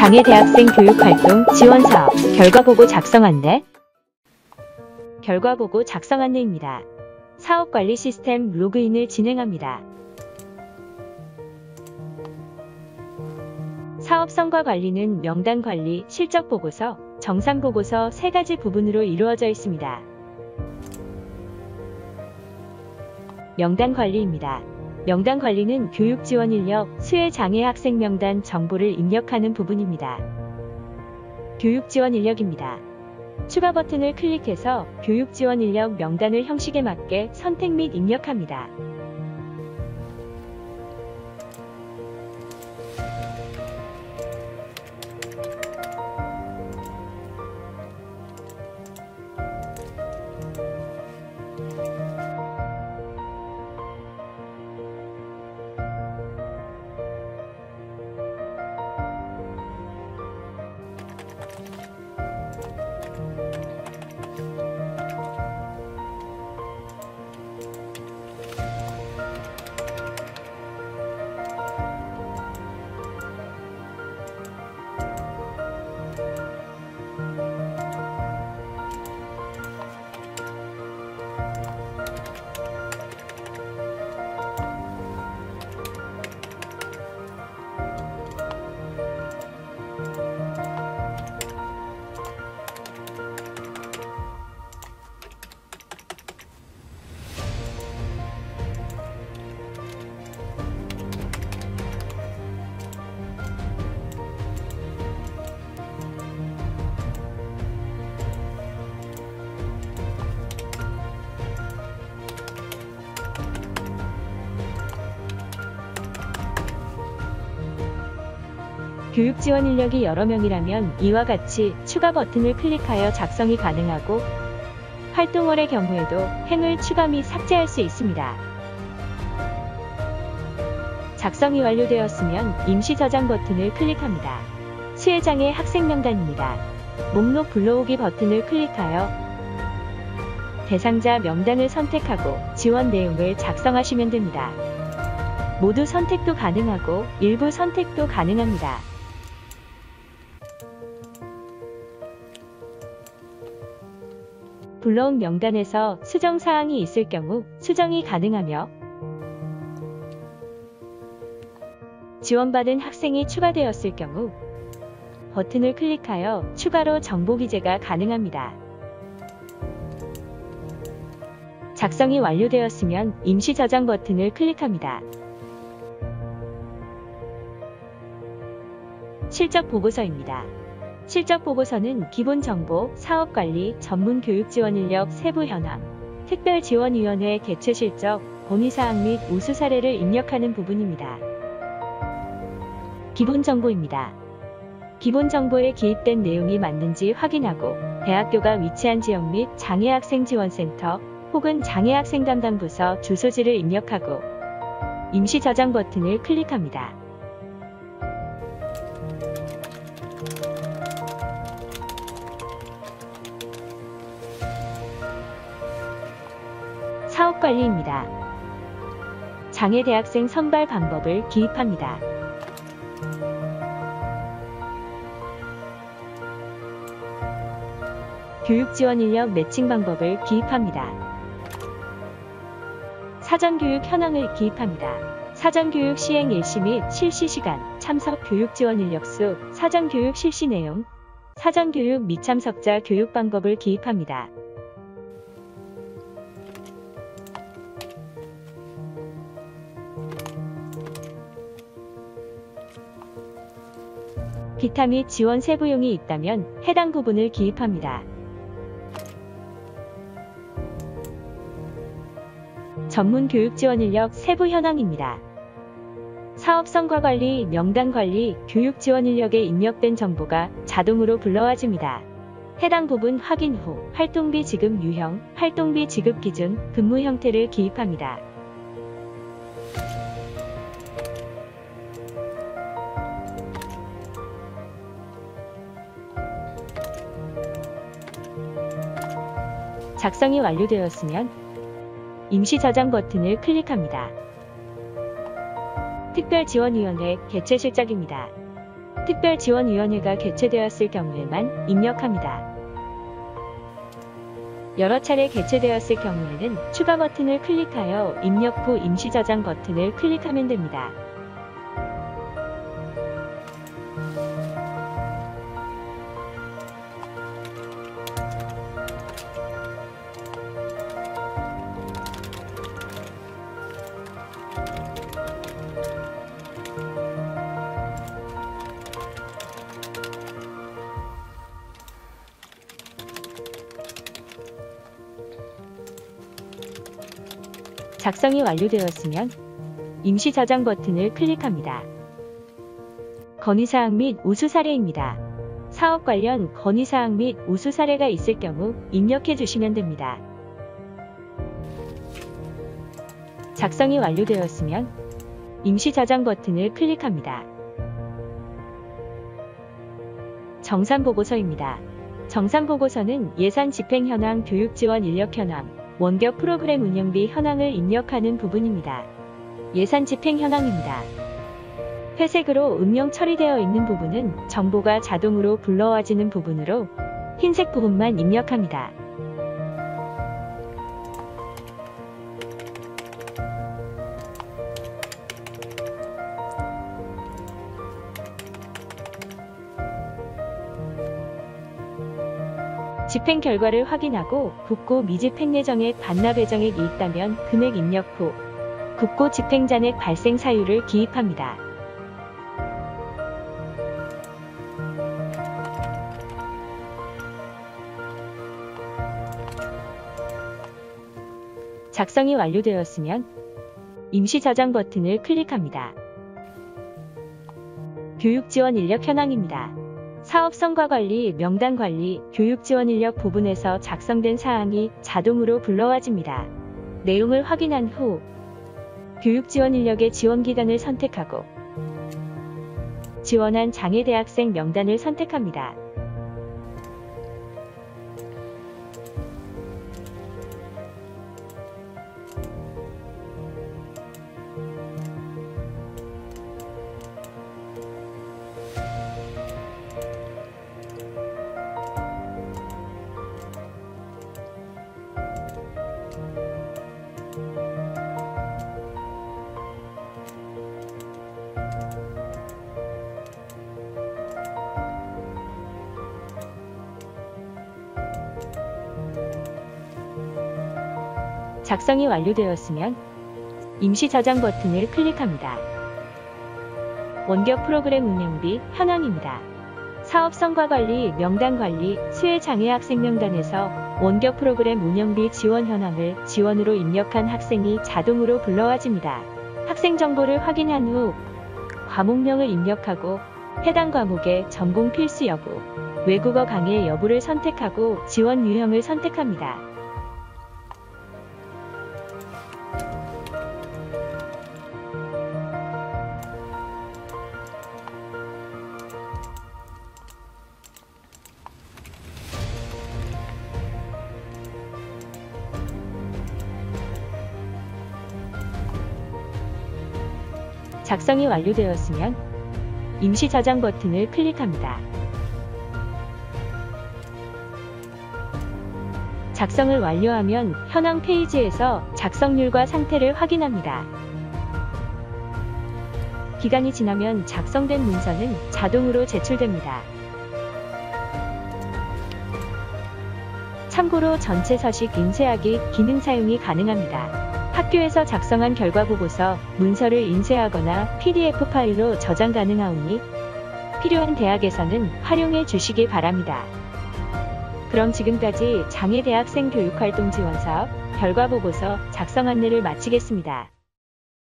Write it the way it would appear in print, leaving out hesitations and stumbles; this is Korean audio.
장애 대학생 교육활동 지원사업 결과보고 작성 안내. 결과보고 작성 안내입니다. 사업관리 시스템 로그인을 진행합니다. 사업 성과 관리는 명단 관리, 실적 보고서, 정산 보고서 세 가지 부분으로 이루어져 있습니다. 명단 관리입니다. 명단 관리는 교육 지원 인력, 수혜 장애 학생 명단 정보를 입력하는 부분입니다. 교육 지원 인력입니다. 추가 버튼을 클릭해서 교육 지원 인력 명단을 형식에 맞게 선택 및 입력합니다. 교육 지원 인력이 여러 명이라면 이와 같이 추가 버튼을 클릭하여 작성이 가능하고 활동월의 경우에도 행을 추가 및 삭제할 수 있습니다. 작성이 완료되었으면 임시 저장 버튼을 클릭합니다. 수혜장애 학생 명단입니다. 목록 불러오기 버튼을 클릭하여 대상자 명단을 선택하고 지원 내용을 작성하시면 됩니다. 모두 선택도 가능하고 일부 선택도 가능합니다. 불러온 명단에서 수정사항이 있을 경우 수정이 가능하며 지원받은 학생이 추가되었을 경우 버튼을 클릭하여 추가로 정보 기재가 가능합니다. 작성이 완료되었으면 임시 저장 버튼을 클릭합니다. 실적 보고서입니다. 실적 보고서는 기본 정보, 사업관리, 전문 교육 지원 인력 세부 현황, 특별지원위원회 개최 실적, 건의사항 및 우수 사례를 입력하는 부분입니다. 기본 정보입니다. 기본 정보에 기입된 내용이 맞는지 확인하고 대학교가 위치한 지역 및 장애학생 지원센터 혹은 장애학생 담당 부서 주소지를 입력하고 임시 저장 버튼을 클릭합니다. 사업관리입니다. 장애 대학생 선발 방법을 기입합니다. 교육 지원 인력 매칭 방법을 기입합니다. 사전교육 현황을 기입합니다. 사전교육 시행 일시 및 실시 시간, 참석 교육 지원 인력 수, 사전교육 실시 내용, 사전교육 미참석자 교육 방법을 기입합니다. 기타 및 지원 세부용이 있다면 해당 부분을 기입합니다. 전문 교육 지원 인력 세부 현황입니다. 사업 성과 관리, 명단 관리, 교육 지원 인력에 입력된 정보가 자동으로 불러와집니다. 해당 부분 확인 후 활동비 지급 유형, 활동비 지급 기준, 근무 형태를 기입합니다. 작성이 완료되었으면 임시 저장 버튼을 클릭합니다. 특별지원위원회 개최 실적입니다. 특별지원위원회가 개최되었을 경우에만 입력합니다. 여러 차례 개최되었을 경우에는 추가 버튼을 클릭하여 입력 후 임시 저장 버튼을 클릭하면 됩니다. 작성이 완료되었으면 임시 저장 버튼을 클릭합니다. 건의사항 및 우수 사례입니다. 사업 관련 건의사항 및 우수 사례가 있을 경우 입력해 주시면 됩니다. 작성이 완료되었으면 임시 저장 버튼을 클릭합니다. 정산보고서입니다. 정산보고서는 예산 집행 현황, 교육 지원 인력 현황, 원격 프로그램 운영비 현황을 입력하는 부분입니다. 예산 집행 현황입니다. 회색으로 음영 처리되어 있는 부분은 정보가 자동으로 불러와지는 부분으로 흰색 부분만 입력합니다. 집행 결과를 확인하고 국고 미집행 예정액 반납 예정액이 있다면 금액 입력 후 국고 집행 잔액 발생 사유를 기입합니다. 작성이 완료되었으면 임시 저장 버튼을 클릭합니다. 교육 지원 인력 현황입니다. 사업 성과 관리, 명단 관리, 교육 지원 인력 부분에서 작성된 사항이 자동으로 불러와집니다. 내용을 확인한 후 교육 지원 인력의 지원 기간을 선택하고 지원한 장애 대학생 명단을 선택합니다. 작성이 완료되었으면 임시 저장 버튼을 클릭합니다. 원격 프로그램 운영비 현황입니다. 사업 성과 관리, 명단 관리, 수혜 장애 학생 명단에서 원격 프로그램 운영비 지원 현황을 지원으로 입력한 학생이 자동으로 불러와집니다. 학생 정보를 확인한 후 과목명을 입력하고 해당 과목의 전공 필수 여부, 외국어 강의 여부를 선택하고 지원 유형을 선택합니다. 작성이 완료되었으면 임시 저장 버튼을 클릭합니다. 작성을 완료하면 현황 페이지에서 작성률과 상태를 확인합니다. 기간이 지나면 작성된 문서는 자동으로 제출됩니다. 참고로 전체 서식 인쇄하기 기능 사용이 가능합니다. 학교에서 작성한 결과보고서, 문서를 인쇄하거나 PDF 파일로 저장 가능하오니 필요한 대학에서는 활용해 주시기 바랍니다. 그럼 지금까지 장애 대학생 교육활동 지원 사업 결과보고서 작성 안내를 마치겠습니다.